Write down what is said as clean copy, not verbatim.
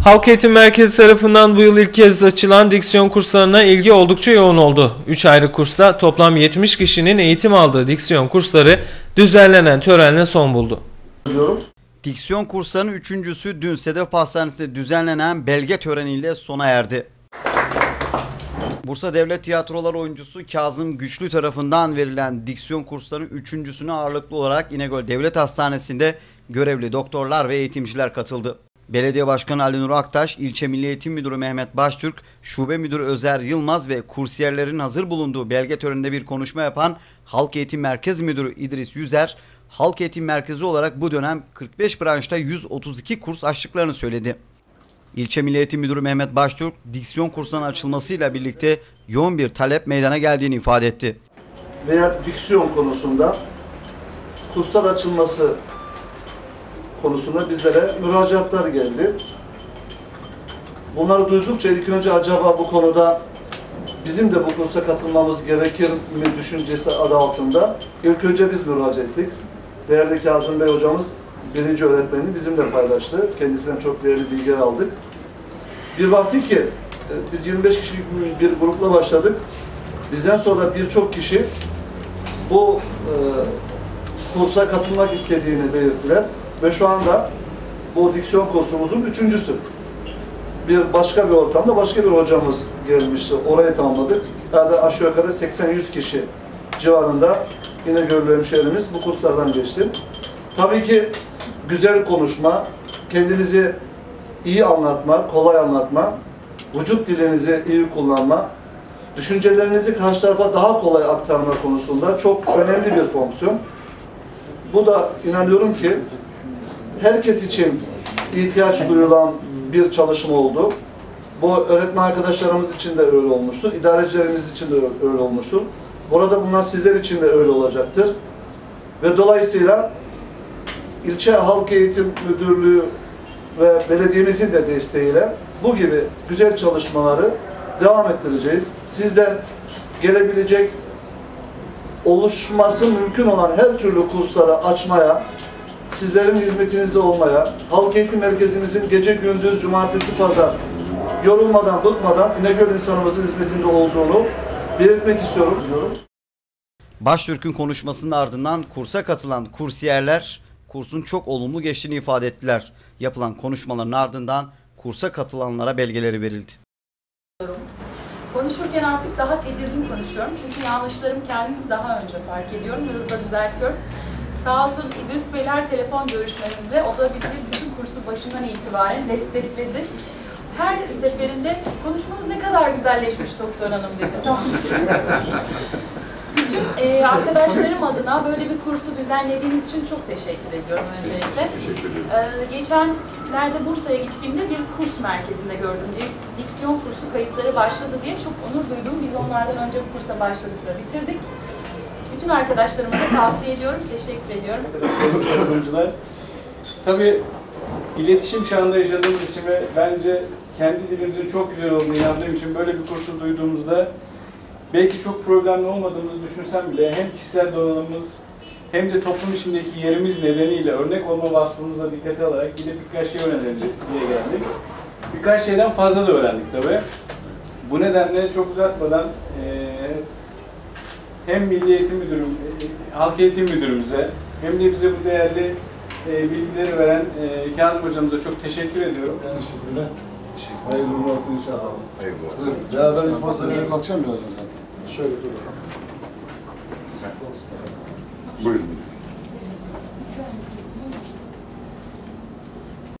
Halk Eğitim Merkezi tarafından bu yıl ilk kez açılan diksiyon kurslarına ilgi oldukça yoğun oldu. 3 ayrı kursta toplam 70 kişinin eğitim aldığı diksiyon kursları düzenlenen törenle son buldu. Diksiyon kurslarının üçüncüsü dün Sedef Pastanesi'nde düzenlenen belge töreniyle sona erdi. Bursa Devlet Tiyatrolar oyuncusu Kazım Güçlü tarafından verilen diksiyon kurslarının üçüncüsüne ağırlıklı olarak İnegöl Devlet Hastanesi'nde görevli doktorlar ve eğitimciler katıldı. Belediye Başkanı Ali Nur Aktaş, İlçe Milli Eğitim Müdürü Mehmet Baştürk, Şube Müdürü Özer Yılmaz ve kursiyerlerin hazır bulunduğu belge töreninde bir konuşma yapan Halk Eğitim Merkezi Müdürü İdris Yüzer, Halk Eğitim Merkezi olarak bu dönem 45 branşta 132 kurs açtıklarını söyledi. İlçe Milli Eğitim Müdürü Mehmet Baştürk, diksiyon kurslarının açılmasıyla birlikte yoğun bir talep meydana geldiğini ifade etti. Veya diksiyon konusunda kurslar açılması konusunda bizlere müracaatlar geldi. Bunları duydukça ilk önce acaba bu konuda bizim de bu kursa katılmamız gerekir mi düşüncesi adı altında ilk önce biz müracaat ettik. Değerli Kazım Bey hocamız birinci öğretmenini bizimle paylaştı. Kendisinden çok değerli bilgiler aldık. Bir vakti ki biz 25 kişilik bir grupla başladık. Bizden sonra birçok kişi bu kursa katılmak istediğini belirttiler. Ve şu anda bu diksiyon kursumuzun üçüncüsü. Başka bir ortamda başka bir hocamız gelmişti. Orayı tamamladık. Yani aşağı yukarı 80-100 kişi civarında yine görülü hemşehrimiz bu kurslardan geçti. Tabii ki güzel konuşma, kendinizi iyi anlatma, kolay anlatma, vücut dilinizi iyi kullanma, düşüncelerinizi karşı tarafa daha kolay aktarma konusunda çok önemli bir fonksiyon. Bu da inanıyorum ki herkes için ihtiyaç duyulan bir çalışma oldu. Bu öğretmen arkadaşlarımız için de öyle olmuştur. İdarecilerimiz için de öyle olmuştur. Burada bulunan sizler için de öyle olacaktır. Ve dolayısıyla ilçe halk eğitim müdürlüğü ve belediyemizin de desteğiyle bu gibi güzel çalışmaları devam ettireceğiz. Sizden gelebilecek, oluşması mümkün olan her türlü kursları açmaya, sizlerin hizmetinizde olmaya, halk eğitim merkezimizin gece gündüz, cumartesi, pazar yorulmadan, bıkmadan İnegöl insanımızın hizmetinde olduğunu belirtmek istiyorum. Baştürk'ün konuşmasının ardından kursa katılan kursiyerler kursun çok olumlu geçtiğini ifade ettiler. Yapılan konuşmaların ardından kursa katılanlara belgeleri verildi. Konuşurken artık daha tedirgin konuşuyorum çünkü yanlışlarımı kendim daha önce fark ediyorum ve hızla düzeltiyorum. Sağ olsun İdris Beyler telefon görüşmemizde, o da bizi bütün kursu başından itibaren destekledi. Her seferinde konuşmanız ne kadar güzelleşmiş doktor hanım dedi, sağ olsun. Bütün arkadaşlarım adına böyle bir kursu düzenlediğiniz için çok teşekkür ediyorum öncelikle. Geçenlerde Bursa'ya gittiğimde bir kurs merkezinde gördüm. Diksiyon kursu kayıtları başladı diye çok onur duydum. Biz onlardan önce bu kursa başladık ve bitirdik. Bütün arkadaşlarıma da tavsiye ediyorum, teşekkür ediyorum. Oyuncular, tabii iletişim çağında yaşadığımız için ve bence kendi dilimizin çok güzel olduğunu inandığım için böyle bir kursu duyduğumuzda belki çok problemli olmadığımızı düşünsem bile hem kişisel donanımımız hem de toplum içindeki yerimiz nedeniyle örnek olma vasfımızla dikkate alarak gidip birkaç şey öğrenelim diye geldik. Birkaç şeyden fazla da öğrendik tabii. Bu nedenle çok uzatmadan hem Milli Eğitim Müdürüm, Halk Eğitim Müdürümüze hem de bize bu değerli bilgileri veren Kazım Hocamıza çok teşekkür ediyorum. Teşekkürler. Hayırlı olsun inşallah. Hayırlı olsun. Ya ben fazla verip kalkacağım biraz önce. Şöyle durun. Buyurun.